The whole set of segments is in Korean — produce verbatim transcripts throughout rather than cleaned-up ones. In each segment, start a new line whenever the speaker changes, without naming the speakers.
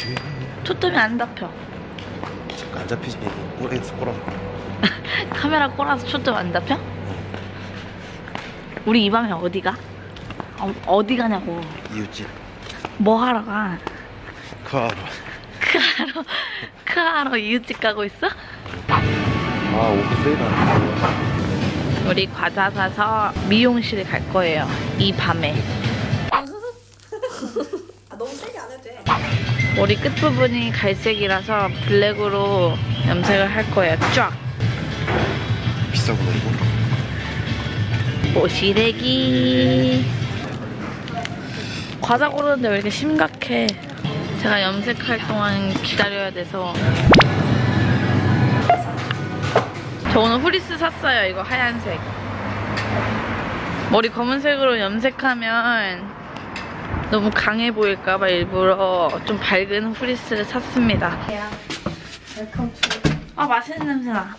초점이 안 잡혀.
자꾸 안 잡히지. 꼬리에서 꼬라.
카메라 꼬라서 초점 안 잡혀? 우리 이 밤에 어디 가? 어, 어디 가냐고.
이웃집.
뭐 하러 가?
그하러.
크하러, 크하러 이웃집 가고 있어?
아, 오픈 데이다.
우리 과자 사서 미용실에 갈 거예요. 이 밤에.
아, 너무 세게 안 해도 돼.
머리 끝부분이 갈색이라서 블랙으로 염색을 할 거예요. 쫙.
비싸구나, 이거.
오시래기. 과자 고르는데 왜 이렇게 심각해? 제가 염색할 동안 기다려야 돼서. 저 오늘 후리스 샀어요. 이거 하얀색. 머리 검은색으로 염색하면 너무 강해 보일까봐 일부러 좀 밝은 후리스를 샀습니다. 아, 맛있는 냄새 나.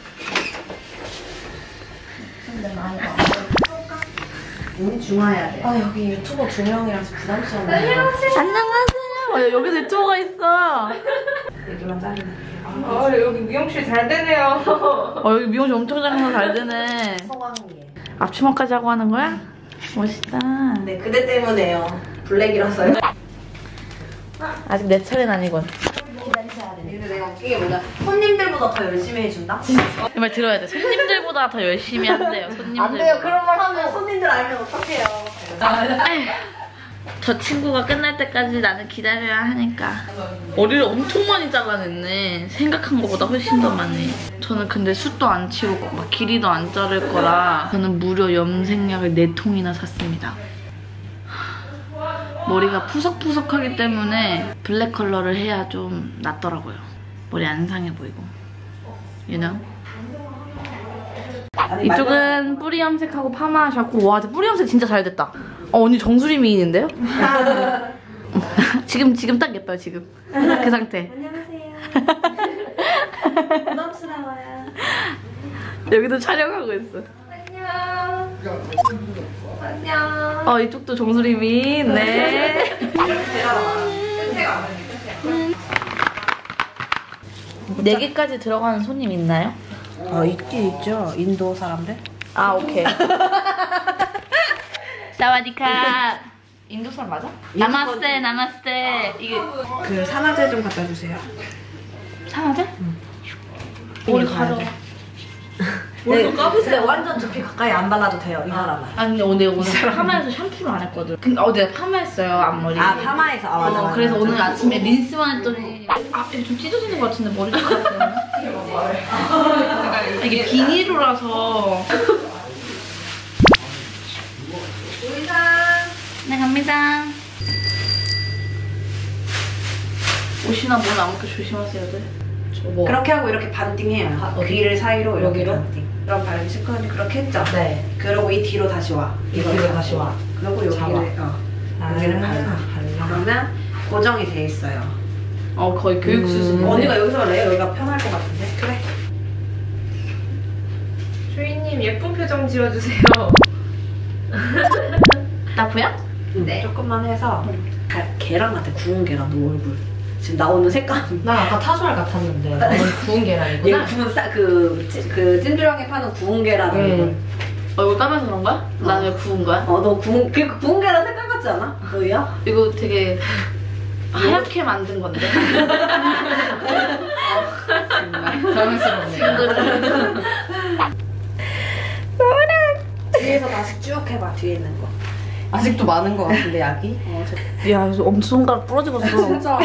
눈이 중화해야 돼. 아, 여기 유튜버 두 명이라서 부담스럽네.
안녕하세요. 어, 여기도 유튜버가 있어.
여기만 자르면.
아, 여기 미용실 잘 되네요.
어, 여기 미용실 엄청 장사 잘 되네.
서광이에요.
앞치마까지 하고 하는 거야? 멋있다.
네, 그대 때문에요. 블랙이라서요.
아직 내 차례는 아니군.
기다리셔야 돼. 근데 내가 웃기게 뭐냐. 손님들보다 더 열심히 해준다?
이 말 들어야 돼. 손님들보다 더 열심히 한대요. 손님들.
안 돼요. 그런 말 하면 손님들 알면 어떡해요.
에휴, 저 친구가 끝날 때까지 나는 기다려야 하니까. 머리를 엄청 많이 잘라냈네. 생각한 것보다 훨씬 더 많네. 저는 근데 숱도 안 치우고 막 길이도 안 자를 거라 저는 무려 염색약을 네 통이나 샀습니다. 머리가 푸석푸석하기 때문에 블랙 컬러를 해야 좀 낫더라고요. 머리 안 상해 보이고. You know? 이쪽은 뿌리 염색하고 파마 하셨고. 와, 뿌리 염색 진짜 잘 됐다. 어, 언니 정수리 미인인데요? 지금 지금 딱 예뻐요. 지금 그 상태.
안녕하세요. 부담스러워요.
여기도 촬영하고 있어.
안녕. 안녕.
어, 이쪽도 정수리 미인. 네. 네 개까지 들어가는 손님 있나요?
어, 있긴 있죠. 인도 사람들.
아, 오케이. 사와디카. 인도 사람 맞아? 나마스테, 나마스테. 이게
그 산화제 좀 갖다 주세요.
산화제? 응. 머리 가려.
네, 근데 완전 두피 가까이 안 발라도 돼요. 이 사람은.
아니, 근데 오늘 파마해서 샴푸를 안 했거든. 근데 어, 내가 파마했어요, 앞머리.
아, 파마에서. 아, 맞아,
어,
맞아,
그래서
맞아.
오늘 아침에 린스만 했더니 아, 이게 좀 찢어지는 것 같은데 머리가 같아요. 이게 비닐로라서. 네, 갑니다. 옷이나 뭘 아무렇게 조심하세요, 들.
뭐. 그렇게 하고 이렇게 반띵해요. 하, 귀를 사이로 이렇게 여기로? 반띵. 그럼 바르기 싫거든요. 그렇게 했죠? 네. 그러고 이 뒤로 다시 와. 이 뒤로 다시 와. 그리고 여기를, 어, 아, 여기를 발라. 발라. 그러면 고정이 돼 있어요.
어, 거의 교육 수준.
음. 언니가 여기서 할래요? 여기가 편할 것 같은데? 그래.
주인님 예쁜 표정 지어주세요.
나 보여?
네. 조금만 해서 가, 계란 같아. 구운 계란, 너 얼굴. 지금 나오는 색감.
나 아까 타조알 같았는데 넌 구운 계란이구나.
얘 구운 싸, 그, 찌, 그 찐주량에 파는 구운 계란 얼굴.
음.
얼굴 까매서 그런 거야?
어.
난 왜 구운 거야?
어, 너 구운, 그 구운 계란 색깔 같지 않아? 너야?
이거 되게 하얗게 만든 건데.
자연스럽네.
뒤에서 다시 쭉 해봐. 뒤에 있는 거.
아직도 많은 것 같은데 약이?
어, 저...
야, 이거 엄청 손가락 부러지겠어.
진짜.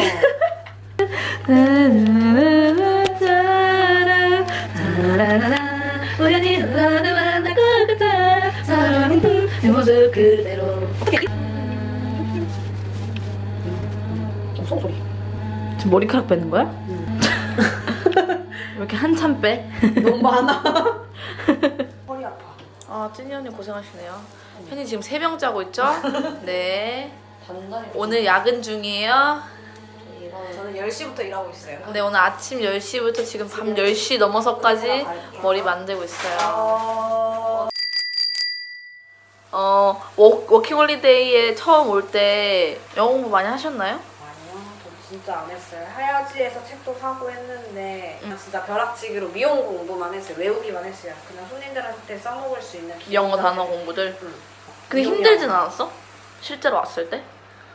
우연히 나를 만날 것 같아. 사랑인 내 모습 그대로.
무슨 소리?
지금 머리카락 빼는 거야? 응. 왜 이렇게 한참 빼?
너무 많아. 허리 아파.
아, 찐이 언니 고생하시네요. 현이 지금 세 병 짜고 있죠? 네. 오늘 야근 중이에요.
저는 열 시부터 일하고 있어요.
네, 오늘 아침 열 시부터 지금 밤 열 시 넘어서까지 머리 만들고 있어요.
어...
어, 워, 워킹홀리데이에 처음 올 때 영어 공부 많이 하셨나요?
아니요. 저 진짜 안 했어요. 하야지에서 책도 사고 했는데 그냥 진짜 벼락치기로 미용 공부만 했어요. 외우기만 했어요. 그냥 손님들한테 써먹을 수 있는
영어
기본적인-
단어 공부들?
응.
근데
미용
힘들진
영어.
않았어? 실제로 왔을 때?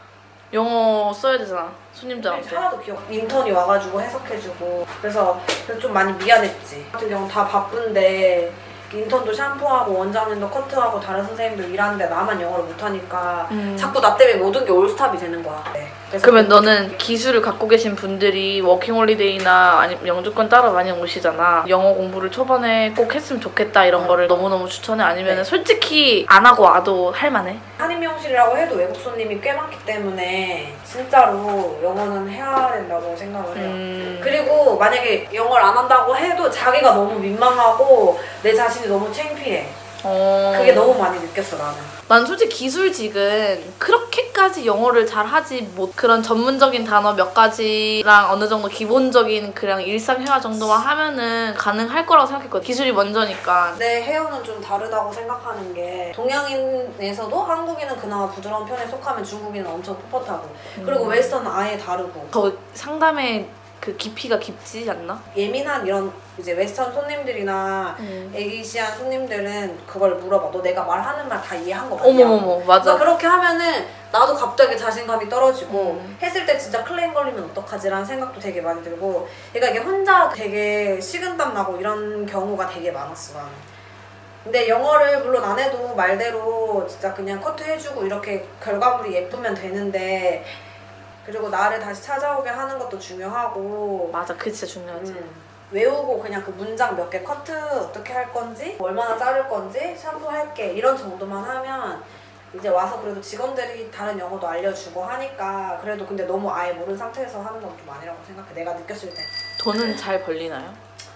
영어 써야 되잖아, 손님들한테.
하나도 기억. 인턴이 와가지고 해석해주고 그래서 그래서 좀 많이 미안했지. 같은 경우는 다 바쁜데 인턴도 샴푸하고 원장님도 커트하고 다른 선생님들 일하는데 나만 영어를 못하니까
음.
자꾸 나 때문에 모든 게 올스탑이 되는 거야. 네. 그래서
그러면 너는 기술을 갖고 계신 분들이 워킹홀리데이나 아니면 영주권 따로 많이 오시잖아. 영어 공부를 초반에 꼭 했으면 좋겠다 이런 거를 너무너무 추천해? 아니면
네.
솔직히 안 하고 와도 할만해?
한인미용실이라고 해도 외국 손님이 꽤 많기 때문에 진짜로 영어는 해야 된다고 생각을 해요.
음...
그리고 만약에 영어를 안 한다고 해도 자기가 너무 민망하고 내 자신이 너무 창피해.
어...
그게 너무 많이 느꼈어 나는.
난 솔직히 기술직은 그렇게까지 영어를 잘 하지 못 그런 전문적인 단어 몇 가지랑 어느 정도 기본적인 그냥 일상회화 정도만 하면은 가능할 거라고 생각했거든. 기술이 먼저니까.
내 헤어는 좀 다르다고 생각하는 게 동양인에서도 한국인은 그나마 부드러운 편에 속하면 중국인은 엄청 풋풋하고 그리고
음.
웨스턴은 아예 다르고
더 상담의 그 깊이가 깊지 않나?
예민한 이런 이제 웨스턴 손님들이나
음.
애기시한 손님들은 그걸 물어봐. 너 내가 말하는 말 다 이해한 거 맞냐?
어머머머 맞아.
그러니까 그렇게 하면은 나도 갑자기 자신감이 떨어지고
음.
했을 때 진짜 클레임 걸리면 어떡하지라는 생각도 되게 많이 들고 그러니까 이게 혼자 되게 식은땀 나고 이런 경우가 되게 많았어 나는. 근데 영어를 물론 안 해도 말대로 진짜 그냥 커트해주고 이렇게 결과물이 예쁘면 되는데 그리고 나를 다시 찾아오게 하는 것도 중요하고
맞아, 그게 진짜 중요하지.
음, 외우고 그냥 그 문장 몇 개 커트 어떻게 할 건지 얼마나 자를 건지 샴푸할게 이런 정도만 하면 이제 와서 그래도 직원들이 다른 영어도 알려주고 하니까 그래도 근데 너무 아예 모르는 상태에서 하는 건 좀 아니라고 생각해. 내가 느꼈을 때
돈은 잘 벌리나요?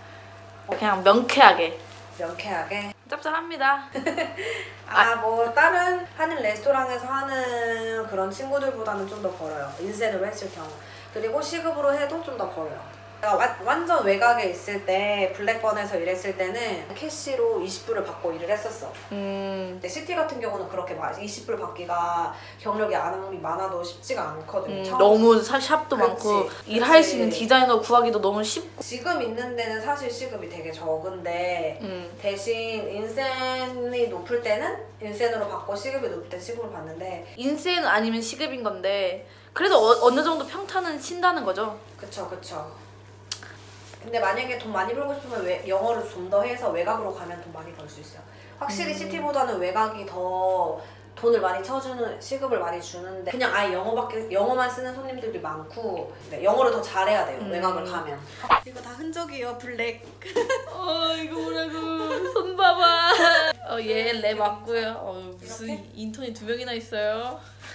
그냥 명쾌하게.
명쾌하게
짭짤합니다.
아 뭐 다른 한인 레스토랑에서 하는 그런 친구들보다는 좀 더 벌어요. 인센으로 했을 경우. 그리고 시급으로 해도 좀 더 벌어요. 내가 와, 완전 외곽에 있을 때 블랙번에서 일했을 때는 캐시로 이십 불을 받고 일을 했었어.
음...
근데 시티 같은 경우는 그렇게 막 이십 불 받기가 경력이 아무리 많아도 쉽지가 않거든요.
음,
처음.
너무 사- 샵도
그치,
많고
그치.
일할 수 있는 디자이너 구하기도 너무 쉽고.
지금 있는 데는 사실 시급이 되게 적은데
음.
대신 인센이 높을 때는 인센으로 받고 시급이 높을 때 시급을 받는데
인센 아니면 시급인 건데 그래도 어, 어느 정도 평타는 친다는 거죠.
그쵸 그쵸. 근데 만약에 돈 많이 벌고 싶으면 외, 영어를 좀 더 해서 외곽으로 가면 돈 많이 벌 수 있어요. 확실히
음.
시티보다는 외곽이 더 돈을 많이 쳐주는 시급을 많이 주는데 그냥 아예 영어밖에 영어만 쓰는 손님들이 많고 네, 영어를 더 잘해야 돼요.
음.
외곽을 가면. 이거 다 흔적이에요. 블랙.
어 이거 뭐라고 손 봐봐. 어얘랩 맞고요. 어 무슨
이렇게?
인턴이 두 명이나 있어요.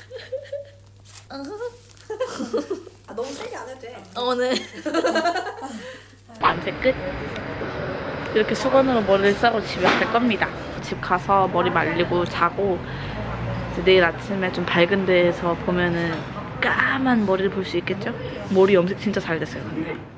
아 너무 세게 안 해도 돼.
오늘 밤새 끝. 이렇게 수건으로 머리를 싸고 집에 갈 겁니다. 집 가서 머리 말리고 자고 이제 내일 아침에 좀 밝은 데에서 보면은 까만 머리를 볼 수 있겠죠? 머리 염색 진짜 잘 됐어요 근데.